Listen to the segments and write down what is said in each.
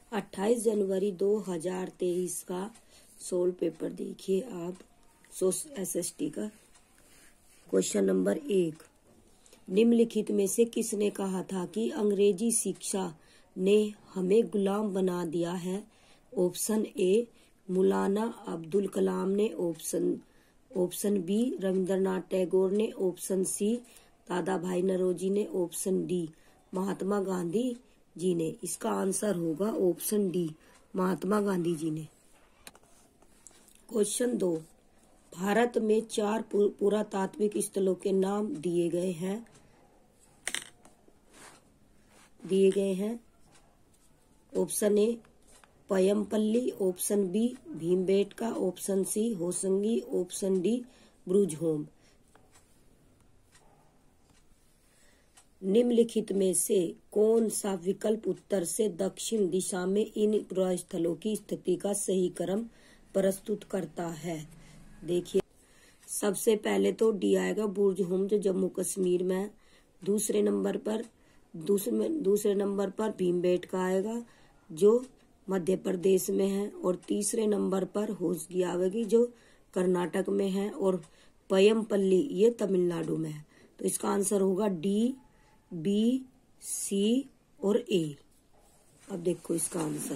28 जनवरी 2023 का solve paper देखिए आप SST का। क्वेश्चन नंबर 1, निम्नलिखित में से किसने कहा था कि अंग्रेजी शिक्षा ने हमें गुलाम बना दिया है? ऑप्शन ए मौलाना अब्दुल कलाम ने, ऑप्शन बी रविंद्रनाथ टैगोर ने, ऑप्शन सी दादा भाई नौरोजी ने, ऑप्शन डी महात्मा गांधी जी ने। इसका आंसर होगा ऑप्शन डी महात्मा गांधी जी ने। क्वेश्चन 2, भारत में 4 पुरातात्विक स्थलों के नाम दिए गए हैं। Option A Paiyampalli, option B Bhimbetka, option C Hosangi, option D Burzahom. निम्नलिखित में से कौन सा विकल्प उत्तर से दक्षिण दिशा में इन पुरास्थलों की स्थिति का सही क्रम प्रस्तुत करता है? देखिए, सबसे पहले तो डी आएगा ब्रूजहोम जो जम्मू कश्मीर में है। दूसरे नंबर पर भीमबेटका आएगा जो मध्य प्रदेश में है, और तीसरे नंबर पर होसंगी आएगी जो कर्नाटक में है, और पयमपल्ली ये तमिलनाडु में है। तो इसका आंसर होगा डी, बी, सी और ए। अब देखो इसका आंसर,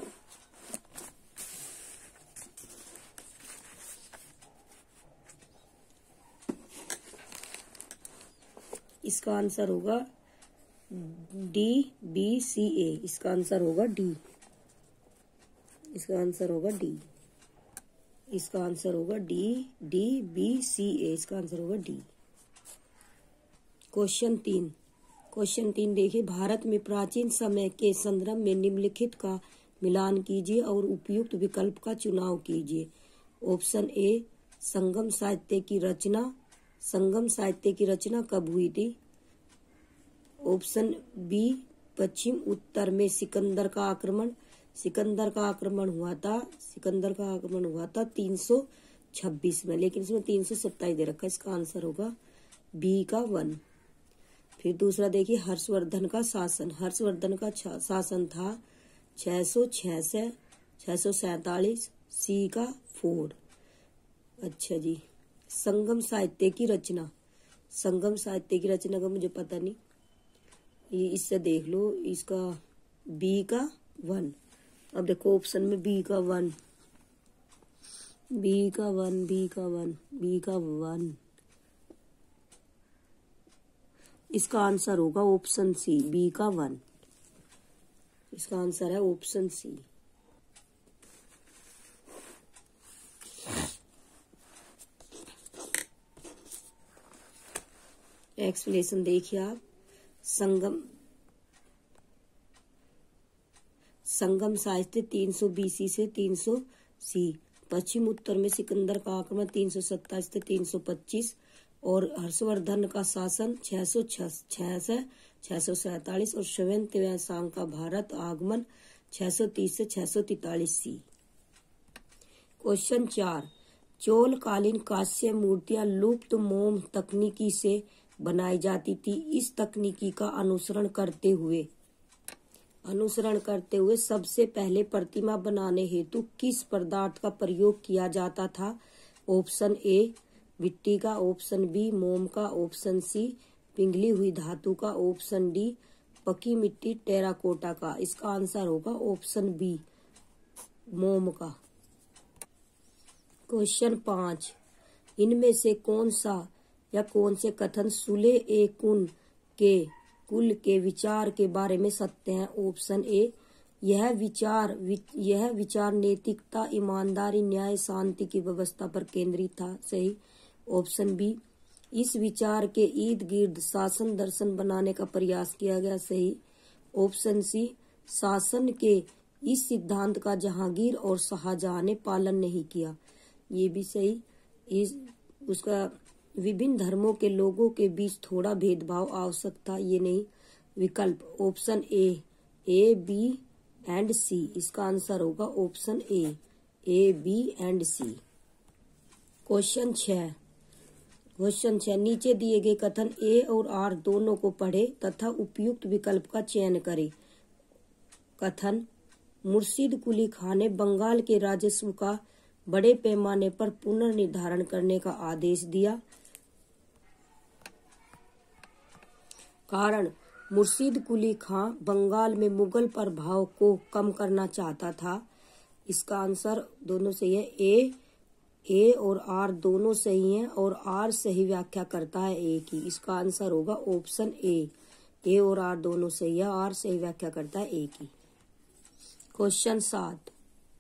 इसका आंसर होगा डी, बी, सी, ए। इसका आंसर होगा डी, इसका आंसर होगा डी, इसका आंसर होगा D, D, B, C, A. इसका आंसर होगा डी। क्वेश्चन 3 देखिए, भारत में प्राचीन समय के संदर्भ में निम्नलिखित का मिलान कीजिए और उपयुक्त विकल्प का चुनाव कीजिए। ऑप्शन ए संगम साहित्य की रचना कब हुई थी? ऑप्शन बी पश्चिम उत्तर में सिकंदर का आक्रमण हुआ था 326 में, लेकिन इसमें 327 दे रखा है। इसका आंसर होगा बी का 1। फिर दूसरा देखिए, हर्षवर्धन का शासन था 647, सी का 4। अच्छा जी, संगम साहित्य की रचना का मुझे पता नहीं, ये इससे देख लो, इसका बी का 1। अब देखो ऑप्शन में बी का 1, इसका आंसर होगा ऑप्शन सी, बी का 1। इसका आंसर है ऑप्शन सी। एक्सप्लेनेशन देखिए आप, संगम साहित्य 300 BC से 300 सी, पश्चिम उत्तर में सिकंदर का आक्रमण 327 से 325, और हर्षवर्धन का शासन 647 और श्वेतव्यांशांग का भारत आगमन 630 से 643 सी। क्वेश्चन 4, चोल कालीन कांस्य मूर्तियां लुप्त मोम तकनीकी से बनाई जाती थी। इस तकनीकी का अनुसरण करते हुए सबसे पहले प्रतिमा बनाने हेतु किस पदार्थ का प्रयोग किया जाता था? ऑप्शन ए मिट्टी का, ऑप्शन बी मोम का, ऑप्शन सी पिघली हुई धातु का, ऑप्शन डी पकी मिट्टी टेराकोटा का। इसका आंसर होगा ऑप्शन बी मोम का। क्वेश्चन 5, इनमें से कौन से कथन सुले ए कुल के विचार के बारे में सत्य है? ऑप्शन ए यह विचार नैतिकता, ईमानदारी, न्याय, शांति की व्यवस्था पर केंद्रित था। सही। ऑप्शन बी इस विचार के इर्द गिर्द शासन दर्शन बनाने का प्रयास किया गया। सही। ऑप्शन सी शासन के इस सिद्धांत का जहांगीर और शाहजहां ने पालन नहीं किया। ये भी सही। उसका विभिन्न धर्मों के लोगों के बीच थोड़ा भेदभाव आवश्यक था। ये नहीं। विकल्प option A, B and C. इसका आंसर होगा option A, B and C. Question 6, नीचे दिए गए कथन ए और आर दोनों को पढ़े तथा उपयुक्त विकल्प का चयन करें। कथन मुर्शीद कुली खां ने बंगाल के राजस्व का बड़े पैमाने पर पुनर्निर्धारण करने का आदेश दिया। कारण, मुर्शीद कुली खां बंगाल में मुगल प्रभाव को कम करना चाहता था। इसका आंसर दोनों सही है। ए और आर दोनों सही हैं और आर सही व्याख्या करता है ए की। इसका आंसर होगा ऑप्शन ए और आर दोनों सही है, आर सही व्याख्या करता है ए की। क्वेश्चन 7,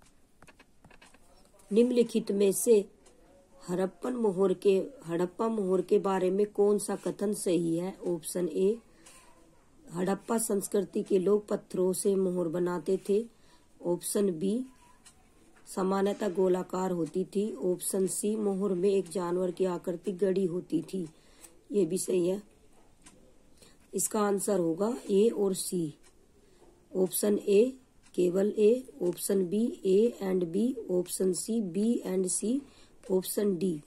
निम्नलिखित में से हड़प्पा मोहर के बारे में कौन सा कथन सही है? ऑप्शन ए, हड़प्पा संस्कृति के लोग पत्थरों से मोहर बनाते थे। ऑप्शन बी, सामान्यतः गोलाकार होती थी। ऑप्शन सी, मोहर में एक जानवर की आकृति गड़ी होती थी। ये भी सही है। इसका आंसर होगा ए और सी। ऑप्शन ए केवल A, option B A and B, option C B and C, option D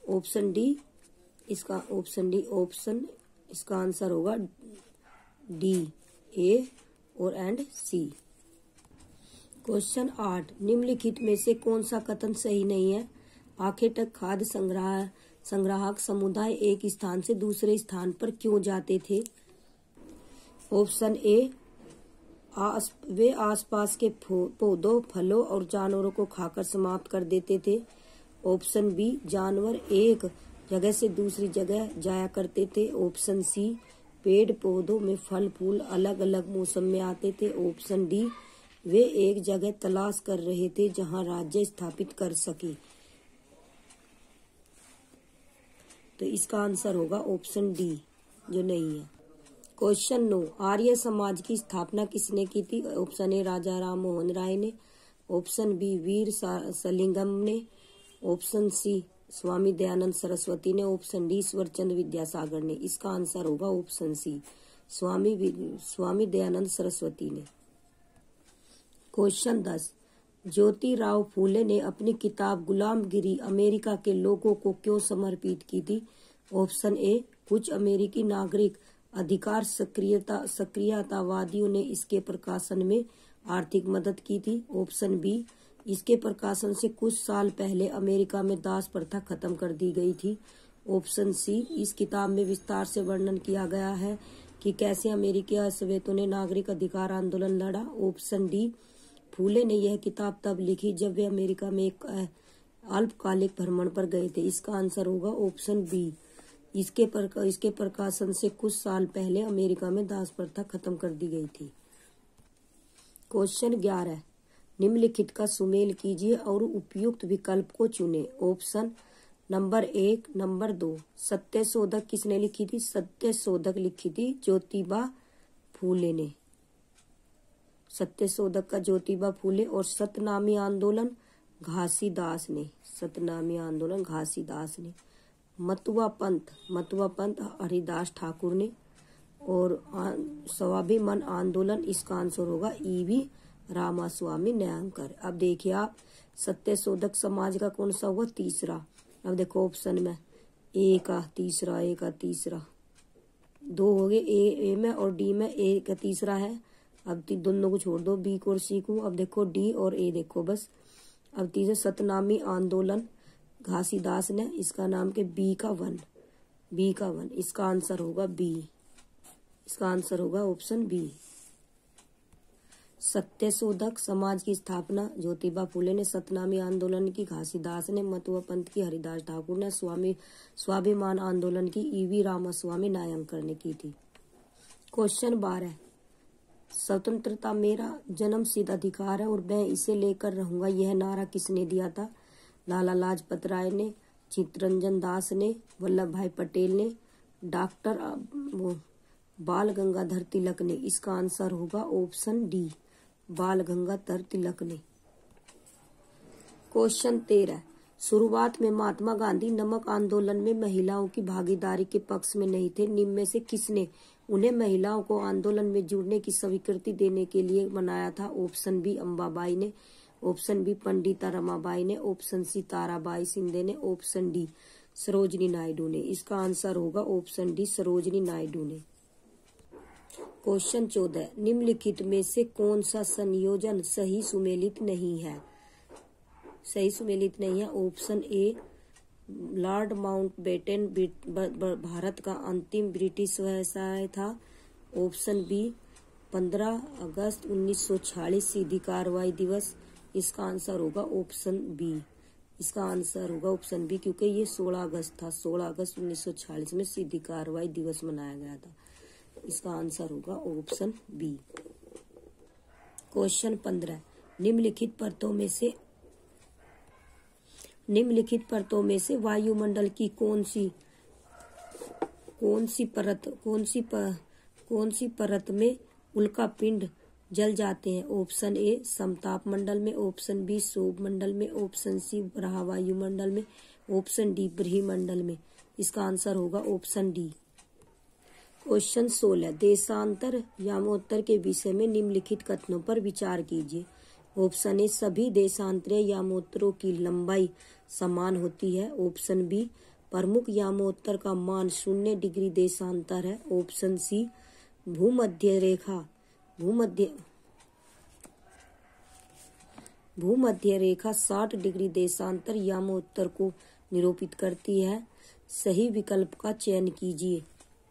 इसका आंसर होगा डी, ए और एंड सी। क्वेश्चन 8, निम्नलिखित में से कौन सा कथन सही नहीं है? आखिर तक खाद्य संग्राहक समुदाय एक स्थान से दूसरे स्थान पर क्यों जाते थे? ऑप्शन ए, वे आसपास के पौधों, फलों और जानवरों को खाकर समाप्त कर देते थे। ऑप्शन बी, जानवर एक जगह से दूसरी जगह जाया करते थे। ऑप्शन सी, पेड़ पौधों में फल फूल अलग अलग मौसम में आते थे। ऑप्शन डी, वे एक जगह तलाश कर रहे थे जहां राज्य स्थापित कर सके। तो इसका आंसर होगा ऑप्शन डी, जो नहीं है। क्वेश्चन 9, आर्य समाज की स्थापना किसने की थी? ऑप्शन ए, राजा राम मोहन राय ने। ऑप्शन बी, वीर सलिंगम ने। ऑप्शन सी, स्वामी दयानंद सरस्वती ने। ऑप्शन डी, ईश्वरचंद्र विद्यासागर ने। इसका आंसर होगा ऑप्शन सी, स्वामी दयानंद सरस्वती ने। क्वेश्चन 10, ज्योतिराव फूले ने अपनी किताब गुलामगिरी अमेरिका के लोगों को क्यों समर्पित की थी? ऑप्शन ए, कुछ अमेरिकी नागरिक अधिकार सक्रियतावादियों ने इसके प्रकाशन में आर्थिक मदद की थी। ऑप्शन बी, इसके प्रकाशन से कुछ साल पहले अमेरिका में दास प्रथा खत्म कर दी गई थी। ऑप्शन सी, इस किताब में विस्तार से वर्णन किया गया है कि कैसे अमेरिकी सोवियतों ने नागरिक अधिकार आंदोलन लड़ा। ऑप्शन डी, फूले ने यह किताब तब लिखी जब वे अमेरिका में एक अल्पकालिक भ्रमण पर गए थे। इसका आंसर होगा ऑप्शन बी, इसके प्रकाशन से कुछ साल पहले अमेरिका में दास प्रथा खत्म कर दी गई थी। क्वेश्चन 11, निम्नलिखित का सुमेल कीजिए और उपयुक्त विकल्प को चुने। ऑप्शन नंबर 1, नंबर 2, सत्यशोधक किसने लिखी थी? सत्यशोधक लिखी थी ज्योतिबा फूले ने। सत्यशोधक का ज्योतिबा फूले। और सतनामी आंदोलन घासीदास ने। मतुआ पंथ हरिदास ठाकुर ने। और स्वाभिमान आंदोलन, इसका आंसर होगा ईवी रामास्वामी न्यायंकर। अब देखिए आप, सत्यशोधक समाज का कौन सा हुआ? तीसरा। अब देखो ऑप्शन में ए का तीसरा 2 हो गए, ए में और डी में। ए का तीसरा है, अब दोनों को छोड़ दो, बी को और सी को। अब देखो डी और ए देखो बस। अब तीसरा सतनामी आंदोलन घासीदास ने, इसका नाम के बी का वन। इसका आंसर होगा बी। इसका आंसर होगा ऑप्शन बी। सत्यशोधक समाज की स्थापना ज्योतिबा फूले ने, सतनामी आंदोलन की घासीदास ने, मतुआ पंथ की हरिदास ठाकुर ने, स्वाभिमान आंदोलन की ईवी रामास्वामी नायंकर ने की थी। क्वेश्चन 12, स्वतंत्रता मेरा जन्मसिद्ध अधिकार है और मैं इसे लेकर रहूंगा, यह नारा किसने दिया था? लाला लाजपत राय ने, चित्तरंजन दास ने, वल्लभ भाई पटेल ने, डॉक्टर बाल गंगाधर तिलक ने। इसका आंसर होगा ऑप्शन डी, बाल गंगाधर तिलक ने। क्वेश्चन 13, शुरुआत में महात्मा गांधी नमक आंदोलन में महिलाओं की भागीदारी के पक्ष में नहीं थे। निम्न में से किसने उन्हें महिलाओं को आंदोलन में जुड़ने की स्वीकृति देने के लिए बनाया था? ऑप्शन बी, अम्बाबाई ने। ऑप्शन बी, पंडिता रमाबाई ने। ऑप्शन सी, ताराबाई शिंदे ने। ऑप्शन डी, सरोजिनी नायडू ने। इसका आंसर होगा ऑप्शन डी, सरोजिनी नायडू ने। क्वेश्चन 14, निम्नलिखित में से कौन सा संयोजन सही सुमेलित नहीं है? सही सुमेलित नहीं है। Option A, Lord Mountbatten Bharat का अंतिम ब्रिटिश वायसराय था। ऑप्शन बी, 15 अगस्त 1946 सीधी कार्रवाई दिवस। इसका आंसर होगा ऑप्शन बी। इसका आंसर होगा ऑप्शन बी, क्योंकि ये 16 अगस्त था। 16 अगस्त 1946 में सीधी कार्रवाई दिवस मनाया गया था। इसका आंसर होगा ऑप्शन बी। क्वेश्चन 15, निम्नलिखित परतों में से वायुमंडल की कौन सी परत में उल्कापिंड जल जाते हैं? ऑप्शन ए, समताप मंडल में। ऑप्शन बी, क्षोभ मंडल में। ऑप्शन सी, वराह वायुमंडल में। ऑप्शन डी, ब्रह्मंडल में। इसका आंसर होगा ऑप्शन डी। क्वेश्चन 16, देशांतर यामोत्तर के विषय में निम्नलिखित कथनों पर विचार कीजिए। ऑप्शन ए, सभी देशांतरीय यामोत्तरों की लंबाई समान होती है। ऑप्शन बी, प्रमुख यामोत्तर का मान 0 डिग्री देशांतर है। ऑप्शन सी, भूमध्य रेखा 60 डिग्री देशांतर यामोत्तर को निरूपित करती है। सही विकल्प का चयन कीजिए।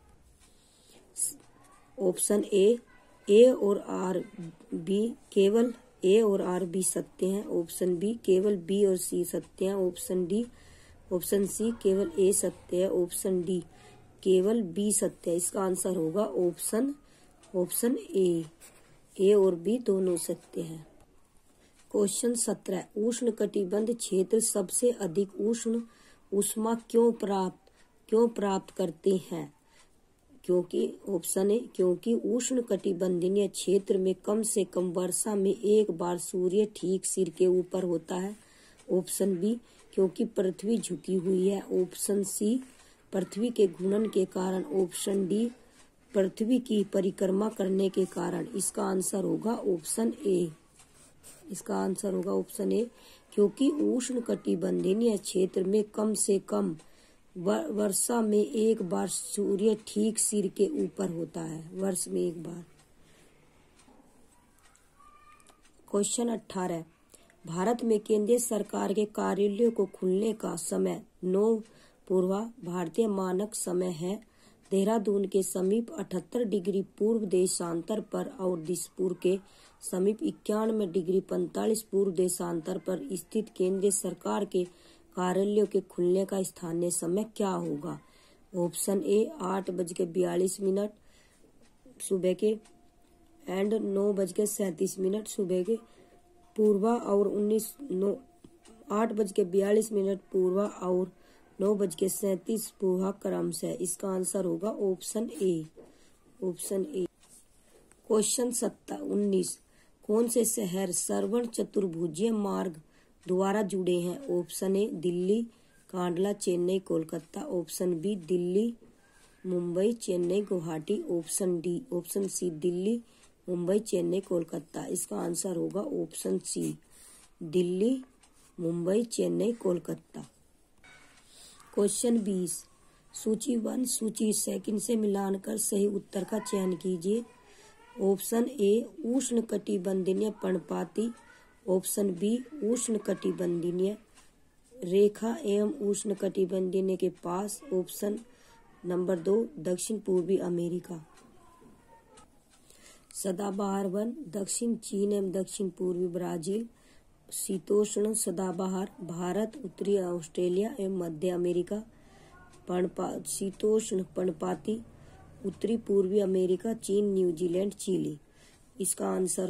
ऑप्शन ए और आर बी, केवल ए और आर बी सत्य हैं। ऑप्शन बी, केवल बी और सी सत्य हैं। ऑप्शन सी, केवल ए सत्य है। ऑप्शन डी, केवल बी सत्य है। इसका आंसर होगा ऑप्शन ए और बी दोनों सत्य है। क्वेश्चन 17, उष्ण कटिबंध क्षेत्र सबसे अधिक उष्ण ऊष्मा क्यों प्राप्त करते हैं? क्योंकि ऑप्शन ए, क्योंकि उष्ण कटिबंधीय क्षेत्र में कम से कम वर्षा में एक बार सूर्य ठीक सिर के ऊपर होता है। ऑप्शन बी, क्योंकि पृथ्वी झुकी हुई है। ऑप्शन सी, पृथ्वी के घूर्णन के कारण। ऑप्शन डी, पृथ्वी की परिक्रमा करने के कारण। इसका आंसर होगा ऑप्शन ए। इसका आंसर होगा ऑप्शन ए, क्योंकि उष्ण कटिबंधीय क्षेत्र में कम से कम वर्षा में एक बार सूर्य ठीक सिर के ऊपर होता है। वर्ष में एक बार। क्वेश्चन 18, भारत में केंद्रीय सरकार के कार्यालयों को खुलने का समय 9 पूर्वा भारतीय मानक समय है। देहरादून के समीप 78 डिग्री पूर्व देशांतर पर और दिसपुर के समीप 91 डिग्री 45 पूर्व देशांतर पर स्थित केंद्रीय सरकार के कार्यालयों के खुलने का स्थानीय समय क्या होगा? ऑप्शन ए, 8:42 सुबह के एंड 9:37 सुबह के पूर्वा और 8:42 पूर्वा और 9:37 पूर्वा क्रम से। इसका आंसर होगा ऑप्शन ए। क्वेश्चन 19, कौन से शहर श्रवण चतुर्भुजीय मार्ग द्वारा जुड़े हैं? Option A, Delhi, Kandla, Chennai, Kolkata. Option B, Delhi, Mumbai, Chennai, Guwahati. Option C, Delhi, Mumbai, Chennai, Kolkata. इसका आंसर होगा option C, Delhi, Mumbai, Chennai, Kolkata. Question 20, सूची 1 सूची 2 से मिलान कर सही उत्तर का चयन कीजिए। ऑप्शन ए, उष्ण कटिबंधीय पर्णपाती। ऑप्शन बी, उष्ण कटिबंधीय रेखा एवं उष्ण कटिबंधीय के पास। ऑप्शन नंबर 2, दक्षिण पूर्वी अमेरिका। सदाबहार वन, दक्षिण चीन एवं दक्षिण पूर्वी ब्राजील। शीतोष्ण सदाबहार, भारत, उत्तरी ऑस्ट्रेलिया एवं मध्य अमेरिका। शीतोष्ण पर्णपाती, उत्तरी पूर्वी अमेरिका, चीन, न्यूजीलैंड, चिली। इसका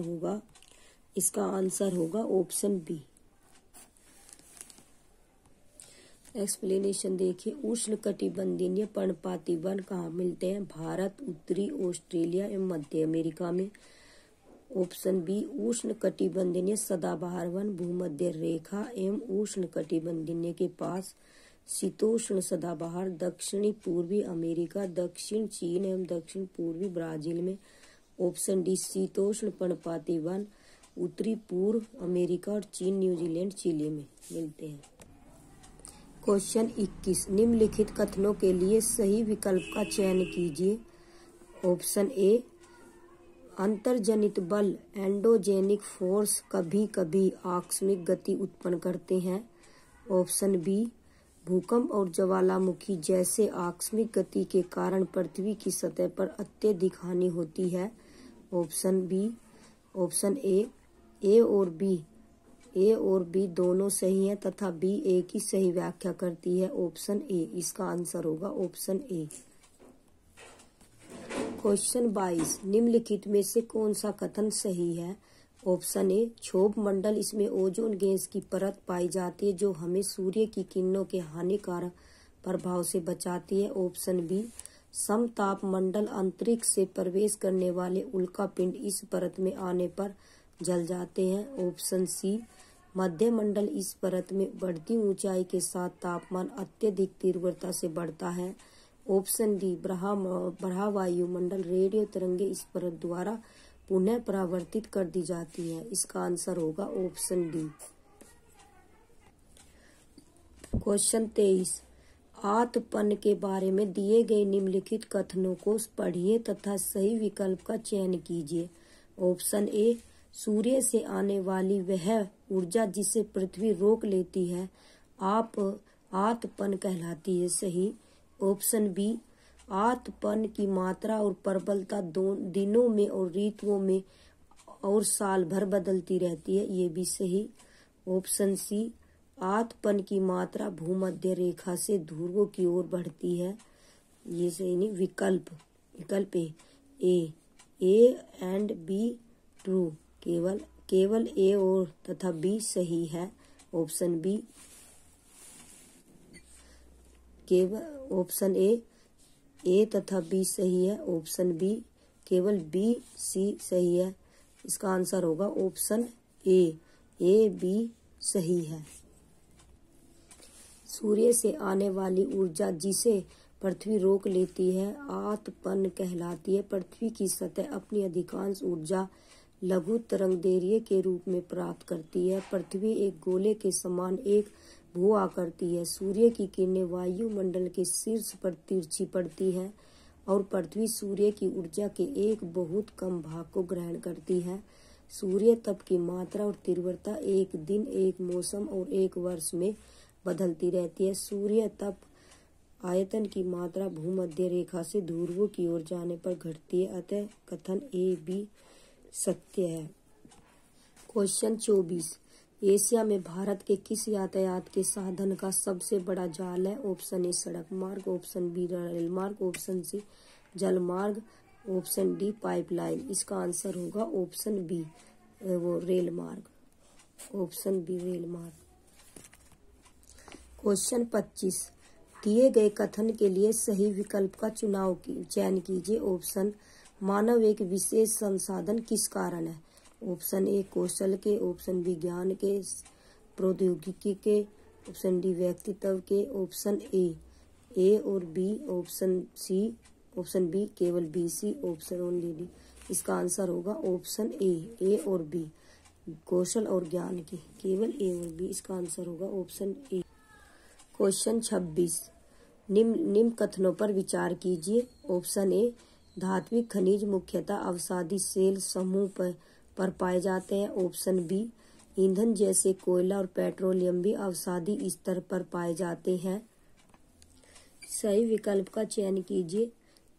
आंसर होगा ऑप्शन बी। एक्सप्लेनेशन देखिए। उष्ण कटिबंधीय पर्णपाती वन कहाँ मिलते हैं? भारत, उत्तरी ऑस्ट्रेलिया एवं मध्य अमेरिका में। ऑप्शन बी, उष्ण कटिबंधीय सदाबहार वन भूमध्य रेखा एवं उष्ण कटिबंधीय के पास। शीतोष्ण सदाबहार दक्षिणी पूर्वी अमेरिका, दक्षिण चीन एवं दक्षिण पूर्वी ब्राजील में। ऑप्शन डी, शीतोष्ण पर्णपाती वन उत्तरी पूर्व अमेरिका और चीन, न्यूजीलैंड, चिली में मिलते हैं। क्वेश्चन 21, निम्नलिखित कथनों के लिए सही विकल्प का चयन कीजिए। ऑप्शन ए, अंतर्जनित बल एंडोजेनिक फोर्स कभी कभी आकस्मिक गति उत्पन्न करते हैं। ऑप्शन बी, भूकंप और ज्वालामुखी जैसे आकस्मिक गति के कारण पृथ्वी की सतह पर अत्यधिक हानि होती है। ऑप्शन बी, ऑप्शन ए और बी दोनों सही हैं तथा बी ए की सही व्याख्या करती है। ऑप्शन ए इसका आंसर होगा ऑप्शन ए। क्वेश्चन 22, निम्नलिखित में से कौन सा कथन सही है? ऑप्शन ए, क्षोभ मंडल, इसमें ओजोन गैस की परत पाई जाती है जो हमें सूर्य की किरणों के हानिकारक प्रभाव से बचाती है। ऑप्शन बी, समताप मंडल, अंतरिक्ष से प्रवेश करने वाले उल्कापिंड इस परत में आने पर जल जाते हैं। ऑप्शन सी, मध्य मंडल, इस परत में बढ़ती ऊंचाई के साथ तापमान अत्यधिक तीव्रता से बढ़ता है। ऑप्शन डी, बढ़ा वायुमंडल, रेडियो तरंगे इस परत द्वारा पुनः परावर्तित कर दी जाती है। इसका आंसर होगा ऑप्शन डी। क्वेश्चन 23, आतपन के बारे में दिए गए निम्नलिखित कथनों को पढ़िए तथा सही विकल्प का चयन कीजिए। ऑप्शन ए, सूर्य से आने वाली वह ऊर्जा जिसे पृथ्वी रोक लेती है आतपन कहलाती है। सही। ऑप्शन बी, आतपन की मात्रा और प्रबलता दिनों में और ऋतुओं में और साल भर बदलती रहती है। ये भी सही। ऑप्शन सी, आतपन की मात्रा भूमध्य रेखा से ध्रुवों की ओर बढ़ती है। ये सही नहीं। विकल्प ए एंड बी ट्रू, केवल ए और तथा बी सही है। ऑप्शन बी, ऑप्शन ए तथा बी सही है। ऑप्शन बी, केवल बी सी सही है। इसका आंसर होगा ऑप्शन ए बी सही है। सूर्य से आने वाली ऊर्जा जिसे पृथ्वी रोक लेती है आतपन कहलाती है। पृथ्वी की सतह अपनी अधिकांश ऊर्जा लघु तरंगदैर्घ्य के रूप में प्राप्त करती है। पृथ्वी एक गोले के समान एक भू आकृति है। सूर्य की किरणें वायुमंडल के शीर्ष पर तिरछी पड़ती है और पृथ्वी सूर्य की ऊर्जा के एक बहुत कम भाग को ग्रहण करती है। सूर्य तप की मात्रा और तीव्रता एक दिन, एक मौसम और एक वर्ष में बदलती रहती है। सूर्य तप आयतन की मात्रा भूमध्य रेखा से ध्रुवों की ओर जाने पर घटती है। अतः कथन ए बी सत्य है। क्वेश्चन 24, एशिया में भारत के किस यातायात के साधन का सबसे बड़ा जाल है? ऑप्शन ए, सड़क मार्ग। ऑप्शन बी, रेल मार्ग। ऑप्शन सी, जल मार्ग। Option D, pipeline. इसका आंसर होगा ऑप्शन बी, वो रेल मार्ग। ऑप्शन बी, रेल मार्ग। क्वेश्चन 25, दिए गए कथन के लिए सही विकल्प का चयन कीजिए। ऑप्शन, मानव एक विशेष संसाधन किस कारण है? ऑप्शन ए, कौशल के। ऑप्शन बी, ज्ञान के, प्रौद्योगिकी के। ऑप्शन डी, व्यक्तित्व के। ऑप्शन ए और बी। ऑप्शन बी, केवल B C. Option only D. इसका आंसर होगा ऑप्शन ए और बी, कौशल और ज्ञान के। केवल ए और बी। इसका आंसर होगा ऑप्शन ए। क्वेश्चन 26, निम्न कथनों पर विचार कीजिए। ऑप्शन ए, धात्विक खनिज मुख्यतः अवसादी सेल समूह पर पाए जाते हैं। ऑप्शन बी, ईंधन जैसे कोयला और पेट्रोलियम भी अवसादी स्तर पर पाए जाते हैं। सही विकल्प का चयन कीजिए।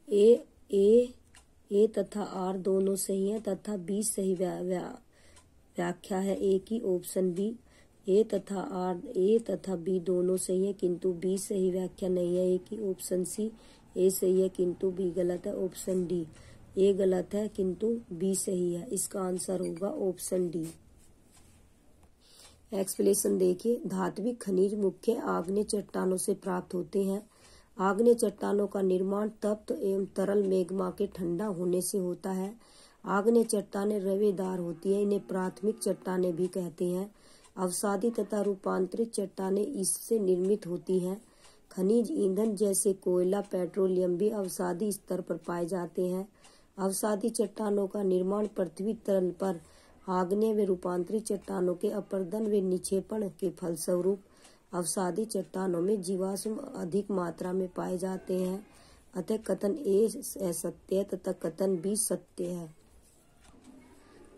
ए तथा आर दोनों सही हैं तथा बी सही व्याख्या है ए की। ऑप्शन बी, ए तथा बी दोनों सही है किंतु बी सही व्याख्या नहीं है ए की। ऑप्शन सी, ए सही है किंतु बी गलत है। ऑप्शन डी, ए गलत है किंतु बी सही है। इसका आंसर होगा ऑप्शन डी। एक्सप्लेनेशन देखिए। धात्विक खनिज मुख्य आग्नेय चट्टानों से प्राप्त होते हैं। आग्नेय चट्टानों का निर्माण तप्त एवं तरल मैग्मा के ठंडा होने से होता है। आग्नेय चट्टानें रवेदार होती है। इन्हें प्राथमिक चट्टानें भी कहते हैं। अवसादी तथा रूपांतरित चट्टानें इससे निर्मित होती हैं। खनिज ईंधन जैसे कोयला, पेट्रोलियम भी अवसादी स्तर पर पाए जाते हैं। अवसादी चट्टानों का निर्माण पृथ्वी तल पर आग्नेय व रूपांतरित चट्टानों के अपरदन व निक्षेपण के फलस्वरूप अवसादी चट्टानों में जीवाश्म अधिक मात्रा में पाए जाते हैं। अतः कथन ए असत्य है तथा कथन बी सत्य है।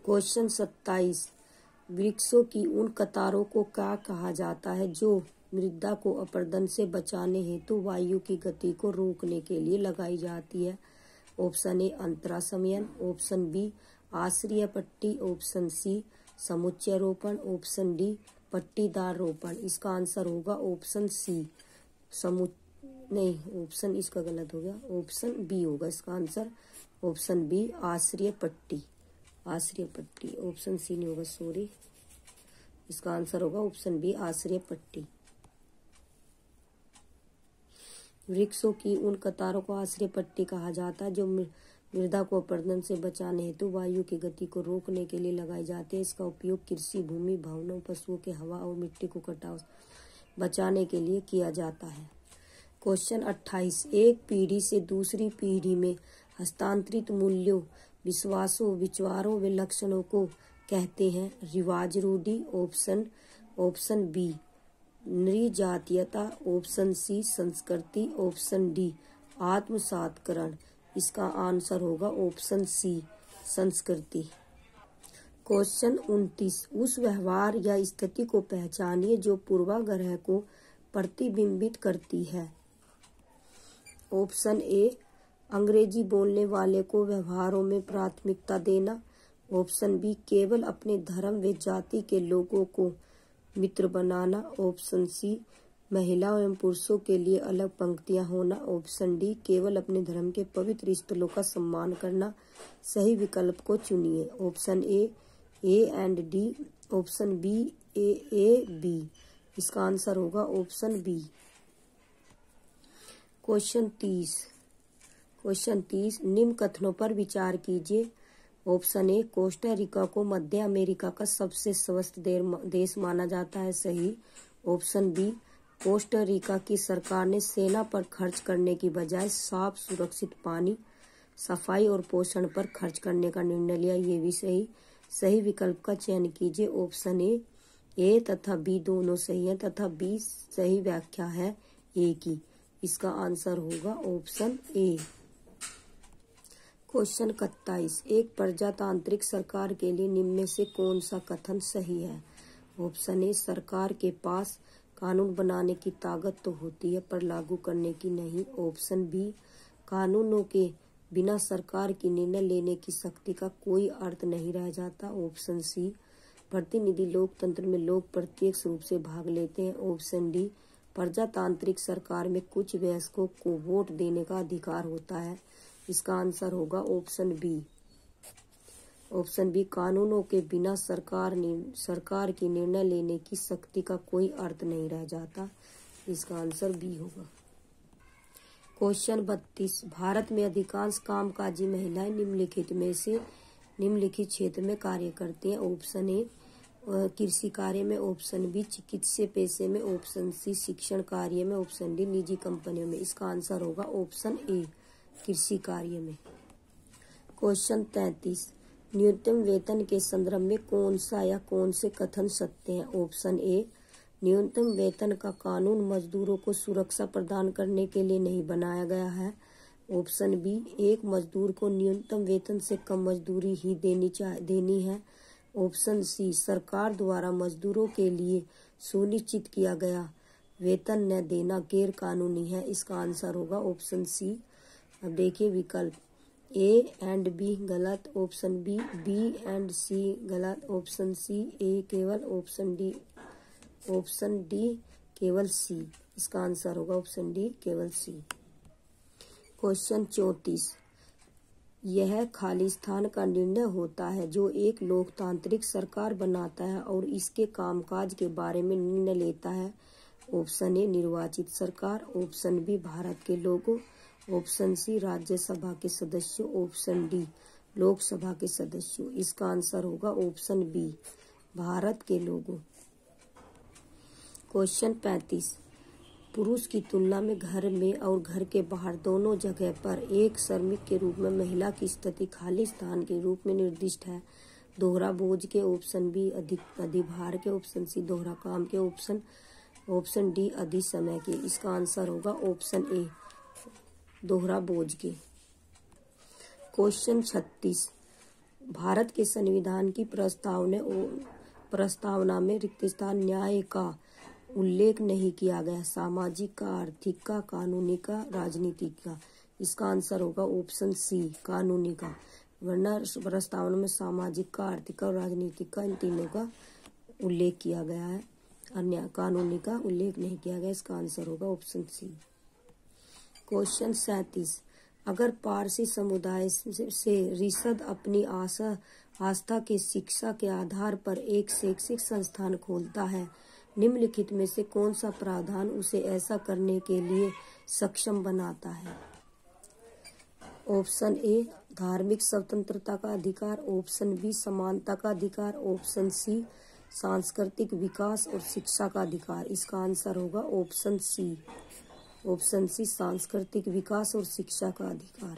क्वेश्चन 27, वृक्षों की उन कतारों को क्या कहा जाता है जो मृदा को अपरदन से बचाने हेतु वायु की गति को रोकने के लिए लगाई जाती है? ऑप्शन ए अंतरा समयन, ऑप्शन बी आश्रय पट्टी, ऑप्शन सी समुच्चय रोपण, ऑप्शन डी पट्टीदार रोपण। इसका आंसर होगा ऑप्शन सी नहीं, ऑप्शन इसका गलत हो गया, ऑप्शन बी होगा इसका आंसर, ऑप्शन बी आश्रय पट्टी, आश्रय पट्टी, ऑप्शन सी नहीं होगा, सॉरी, इसका आंसर होगा ऑप्शन बी आश्रय पट्टी। वृक्षों की उन कतारों को आश्रय पट्टी कहा जाता है जो मृदा को अपरदन से बचाने हेतु वायु की गति को रोकने के लिए लगाई जाती है। इसका उपयोग कृषि भूमि, भवनों, पशुओं के हवा और मिट्टी को कटाव बचाने के लिए किया जाता है। क्वेश्चन 28, एक पीढ़ी से दूसरी पीढ़ी में हस्तांतरित मूल्यों, विश्वासों, विचारों व लक्षणों को कहते हैं? रिवाज, रूढ़ि, ऑप्शन बी नृजातीयता, ऑप्शन सी संस्कृति, ऑप्शन डी आत्मसातकरण। इसका आंसर होगा ऑप्शन सी संस्कृति। क्वेश्चन 29, उस व्यवहार या स्थिति को पहचानिए जो पूर्वाग्रह को प्रतिबिंबित करती है। ऑप्शन ए अंग्रेजी बोलने वाले को व्यवहारों में प्राथमिकता देना, ऑप्शन बी केवल अपने धर्म व जाति के लोगों को मित्र बनाना, ऑप्शन सी महिलाओं एवं पुरुषों के लिए अलग पंक्तियां होना, ऑप्शन डी केवल अपने धर्म के पवित्र स्थलों का सम्मान करना। सही विकल्प को चुनिए। Option A and D, option B A B. इसका आंसर होगा ऑप्शन बी। क्वेश्चन 30, निम्न कथनों पर विचार कीजिए। ऑप्शन ए कोस्टा रिका को मध्य अमेरिका का सबसे स्वस्थ देश माना जाता है, सही। ऑप्शन बी कोस्टा रिका की सरकार ने सेना पर खर्च करने की बजाय साफ सुरक्षित पानी, सफाई और पोषण पर खर्च करने का निर्णय लिया, ये भी सही। सही विकल्प का चयन कीजिए। ऑप्शन ए तथा बी दोनों सही है तथा बी सही व्याख्या है ए की। इसका आंसर होगा ऑप्शन ए। क्वेश्चन 31, एक प्रजातांत्रिक सरकार के लिए निम्न में से कौन सा कथन सही है? ऑप्शन ए सरकार के पास कानून बनाने की ताकत तो होती है पर लागू करने की नहीं, ऑप्शन बी कानूनों के बिना सरकार की निर्णय लेने की शक्ति का कोई अर्थ नहीं रह जाता, ऑप्शन सी प्रतिनिधि लोकतंत्र में लोग प्रत्यक्ष रूप से भाग लेते हैं, ऑप्शन डी प्रजातांत्रिक सरकार में कुछ वयस्कों को वोट देने का अधिकार होता है। इसका आंसर होगा ऑप्शन बी। ऑप्शन बी कानूनों के बिना सरकार की निर्णय लेने की शक्ति का कोई अर्थ नहीं रह जाता। इसका आंसर बी होगा। क्वेश्चन 32, भारत में अधिकांश कामकाजी महिलाएं निम्नलिखित क्षेत्र में कार्य करती हैं। ऑप्शन ए कृषि कार्य में, ऑप्शन बी चिकित्सा पेशे में, ऑप्शन सी शिक्षण कार्य में, ऑप्शन डी निजी कंपनियों में। इसका आंसर होगा ऑप्शन ए कृषि कार्य में। क्वेश्चन 33, न्यूनतम वेतन के संदर्भ में कौन सा या कौन से कथन सत्य हैं? ऑप्शन ए न्यूनतम वेतन का कानून मजदूरों को सुरक्षा प्रदान करने के लिए नहीं बनाया गया है, ऑप्शन बी एक मजदूर को न्यूनतम वेतन से कम मजदूरी ही देनी है, ऑप्शन सी सरकार द्वारा मजदूरों के लिए सुनिश्चित किया गया वेतन न देना गैर कानूनी है। इसका आंसर होगा ऑप्शन सी। अब देखिए विकल्प ए एंड बी गलत, ऑप्शन बी एंड सी गलत, ऑप्शन सी ए केवल, ऑप्शन डी केवल सी। इसका आंसर होगा ऑप्शन डी केवल सी। क्वेश्चन 34, यह खालिस्तान का निर्णय होता है जो एक लोकतांत्रिक सरकार बनाता है और इसके कामकाज के बारे में निर्णय लेता है। ऑप्शन ए निर्वाचित सरकार, ऑप्शन बी भारत के लोगों, ऑप्शन सी राज्यसभा के सदस्यों, ऑप्शन डी लोकसभा के सदस्यों। इसका आंसर होगा ऑप्शन बी भारत के लोगों। क्वेश्चन 35, पुरुष की तुलना में घर में और घर के बाहर दोनों जगह पर एक श्रमिक के रूप में महिला की स्थिति खालिस्तान के रूप में निर्दिष्ट है। दोहरा बोझ के, ऑप्शन बी अधिभार के, ऑप्शन सी दोहरा काम के, ऑप्शन डी अधिक समय के। इसका आंसर होगा ऑप्शन ए दोहरा बोझ के। क्वेश्चन 36, भारत के संविधान की प्रस्तावना में रिक्त स्थान न्याय का उल्लेख नहीं किया गया। सामाजिक का, आर्थिक का, कानूनी का, राजनीतिक का। इसका आंसर होगा ऑप्शन सी, कानूनी का। वरना प्रस्तावना में सामाजिक का, आर्थिक का और राजनीतिक का, इन तीनों का उल्लेख किया गया है, अन्य कानूनी का उल्लेख नहीं किया गया। इसका आंसर होगा ऑप्शन सी। क्वेश्चन 37, अगर पारसी समुदाय से रिसद अपनी आस्था के शिक्षा के आधार पर एक शैक्षिक संस्थान खोलता है, निम्नलिखित में से कौन सा प्रावधान उसे ऐसा करने के लिए सक्षम बनाता है? ऑप्शन ए, धार्मिक स्वतंत्रता का अधिकार। ऑप्शन बी, समानता का अधिकार। ऑप्शन सी, सांस्कृतिक विकास और शिक्षा का अधिकार। इसका आंसर होगा ऑप्शन सी। ऑप्शन सी, सांस्कृतिक विकास और शिक्षा का अधिकार।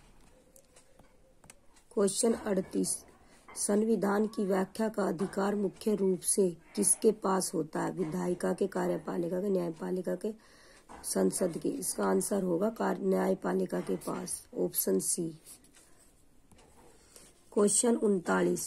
क्वेश्चन 38, संविधान की व्याख्या का अधिकार मुख्य रूप से किसके पास होता है? विधायिका के, कार्यपालिका के, न्यायपालिका के, संसद के। इसका आंसर होगा न्यायपालिका के पास, ऑप्शन सी। क्वेश्चन 39,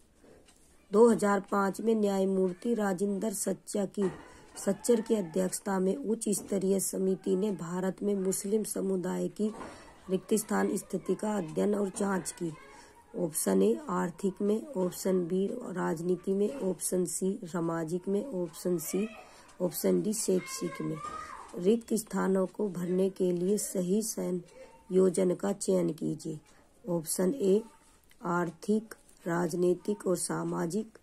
2005 में न्यायमूर्ति राजिंदर सच्चर की अध्यक्षता में उच्च स्तरीय समिति ने भारत में मुस्लिम समुदाय की रिक्त स्थान स्थिति का अध्ययन और जांच की। ऑप्शन ए, आर्थिक में। ऑप्शन बी, राजनीति में। ऑप्शन सी, सामाजिक में। ऑप्शन डी, शैक्षिक में। रिक्त स्थानों को भरने के लिए सही संयोजन का चयन कीजिए। ऑप्शन ए, आर्थिक, राजनीतिक और सामाजिक।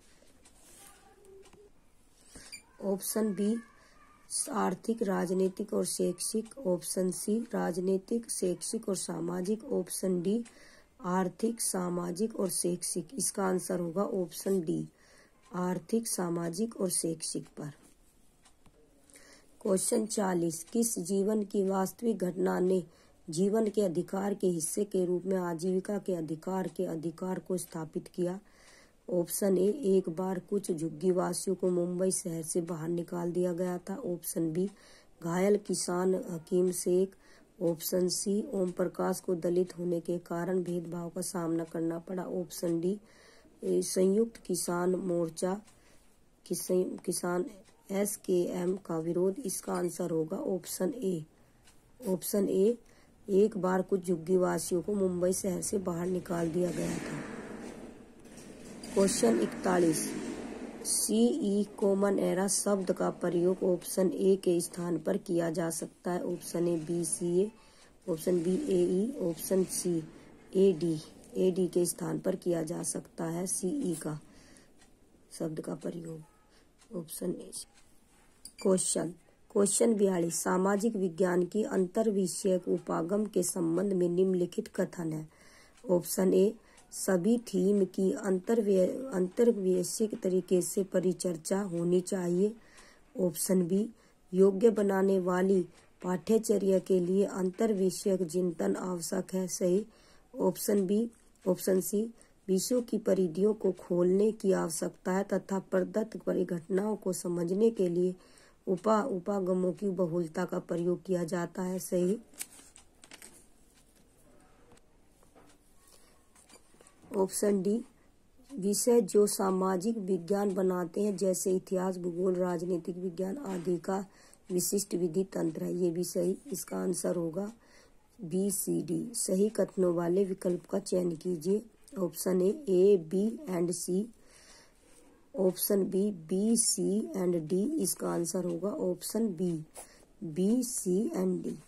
ऑप्शन बी, आर्थिक, राजनीतिक और शैक्षिक। ऑप्शन सी, राजनीतिक, शैक्षिक और सामाजिक। ऑप्शन डी, आर्थिक, सामाजिक और शैक्षिक। इसका आंसर होगा ऑप्शन डी, आर्थिक, सामाजिक और शैक्षिक पर। क्वेश्चन 40, किस जीवन की वास्तविक घटना ने जीवन के अधिकार के हिस्से के रूप में आजीविका के अधिकार को स्थापित किया? ऑप्शन ए, एक बार कुछ झुग्गीवासियों को मुंबई शहर से बाहर निकाल दिया गया था। ऑप्शन बी, घायल किसान हकीम शेख। ऑप्शन सी, ओम प्रकाश को दलित होने के कारण भेदभाव का सामना करना पड़ा। ऑप्शन डी, संयुक्त किसान मोर्चा किसान SKM का विरोध। इसका आंसर होगा ऑप्शन ए। ऑप्शन ए, एक बार कुछ झुग्गीवासियों को मुंबई शहर से बाहर निकाल दिया गया था। क्वेश्चन 41, CE कॉमन एरा शब्द का प्रयोग ऑप्शन ए के स्थान पर किया जा सकता है। Option A, BCA। Option B, AE। Option C, AD के स्थान पर किया जा सकता है CE का शब्द का प्रयोग, ऑप्शन ए। क्वेश्चन 42, सामाजिक विज्ञान की अंतर्विषयक उपागम के संबंध में निम्नलिखित कथन है। ऑप्शन ए, सभी थीम की अंतर्वैयक्तिक तरीके से परिचर्चा होनी चाहिए। ऑप्शन बी, योग्य बनाने वाली पाठ्यचर्या के लिए अंतर्विषयक चिंतन आवश्यक है, सही। ऑप्शन सी, विषयों की परिधियों को खोलने की आवश्यकता है तथा प्रदत्त परिघटनाओं को समझने के लिए उपागमों की बहुलता का प्रयोग किया जाता है, सही। ऑप्शन डी, विषय जो सामाजिक विज्ञान बनाते हैं जैसे इतिहास, भूगोल, राजनीतिक विज्ञान आदि का विशिष्ट विधि तंत्र है, ये भी सही। इसका आंसर होगा BCD। सही कथनों वाले विकल्प का चयन कीजिए। Option A, B and C। Option B, C and D। इसका आंसर होगा option B, C and D।